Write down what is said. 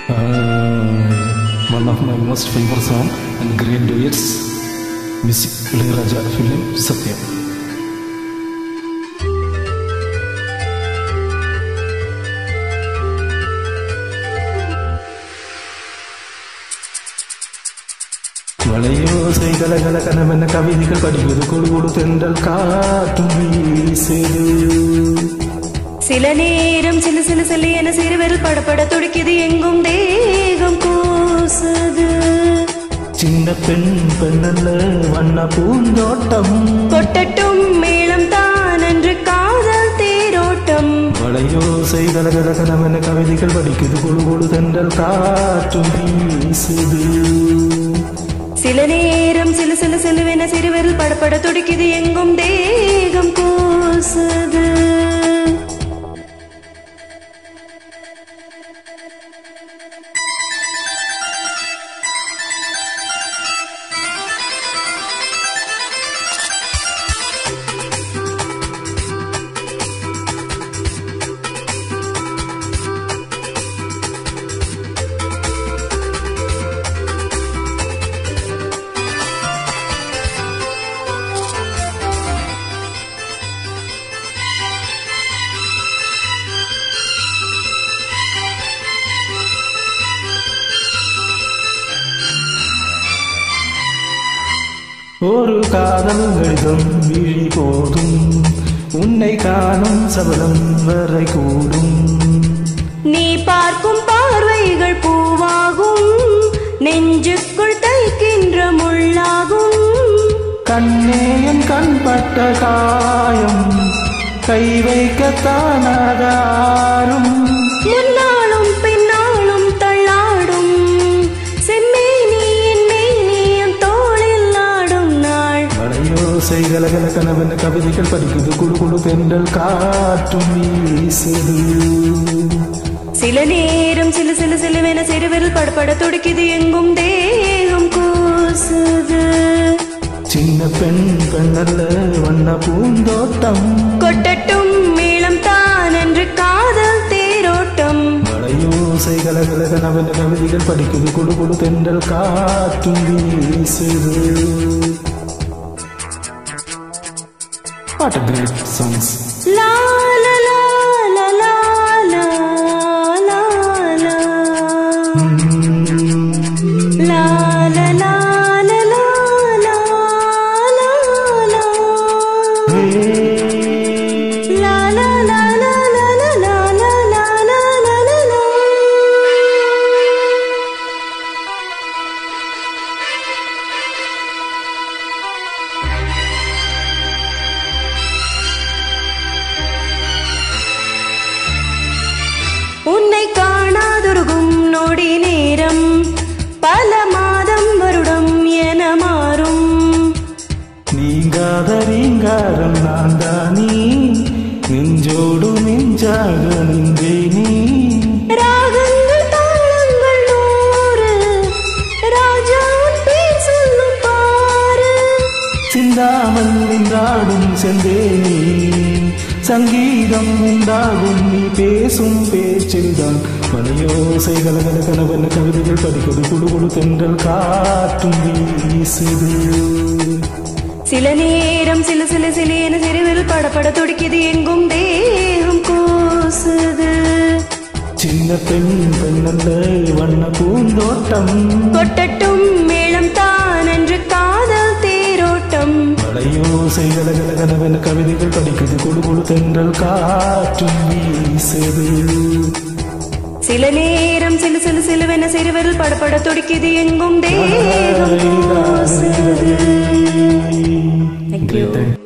One of my most favorite song and great duets, music Ilayaraja film Satya. வளையோசை கலகல கனவென கவிதைகள் படிப்பது கொடு தென்றல் காற்றும் வீசுது. சில நேரம் சிலு சிலு சிலு என சிறுவரில் படப்பட துடிக்குது, எங்கும் தேகம் கூசுது. சின்ன பெண் பெண்ணல்ல வண்ண பூந்தோட்டம், கொட்டட்டும் மேளம் தான் என்று காதல் தேரோட்டம். வளையோசை கலகல கனவென கவிதைகள் படிக்குது கொடு தென்றல் காற்றும் வீசுது. சில நேரம் சிலு சிலு சிலுவென சிறுவரில் படப்பட துடிக்குது, எங்கும் தேகம் கூசுது. ஒரு காதல் கடிதம் விழி போதும், உன்னை காணும் சபலம் வரை கூடும். நீ பார்க்கும் பார்வைகள் பூவாகும், நெஞ்சுக்குள் தைக்கின்ற முள்ளாகும். கண்ணேயம் கண்பட்ட காயம் கை வைக்கத்தானாதாரும். முன்னாலும் பின்னாலும் தள்ளாடும் செம்மேனியின் மேனியம் தோளில் ஆடும் நாள். வளையோசை கலகல கனவென கவிதைகள் படிக்குது குடு தென்றல் காற்றும் வீசுது. சில நேரம் சிலு சிலு சிலுவென சிறுவரில் படப்பட துடிக்குது, எங்கும் தேகம் கூசுது. சின்ன பெண் பெண்ணல்ல வண்ண பூந்தோட்டம், கொட்டட்டும் மேளம் தான் என்று காதல் தேரோட்டம். வளையோசை கலகல கனவென கவிதைகள் படிக்குது குடு தென்றல் காற்றும் வீசுது. What a great songs. லா லா லா லா லா லா லா லா. லா லா லா லா லா லா லா லா. லா லா லா லா லா லா லா லா லா லா லா லா. உன்னை காணாதுருகும் நொடி நேரம் பல மாதம் வருடம் என மாறும். நீங்காத ரீங்காரம் நான் தானே, நெஞ்சோடு நெஞ்சாக நின்றே நீ. ராகங்கள் தாளங்கள் நூறு, ராஜாவின் பேர் சொல்லும் பாரு. சிந்தாமல் நின்றாடும் செந்தேனே, சங்கீதம் உண்டாகும் நீ பேசும் பேச்சில்தான். வளையோசை கலகல கனவென கவிதைகள் படிக்குது குடு தென்றல் காற்றும் வீசுது. சில நேரம் சிலு சிலு சிலேன சிறுவில் படப்பட துடிக்குது, எங்கும் தேகம் கூசுது. சின்ன பெண் பெண்ணல்ல வண்ண பூந்தோட்டம், கொட்டட்டும் மேளம் தான் என்று காதல் தேரோட்டம். வளையோசை கலகல கனவென கவிதைகள் படிக்குது குடு தென்றல் காற்றும் வீசுது. சில நேரம் சிலு சிலு சிலுவென சிறுவரில் படப்பட துடிக்குது, எங்கும் தேகம் கூசுது. Thank you.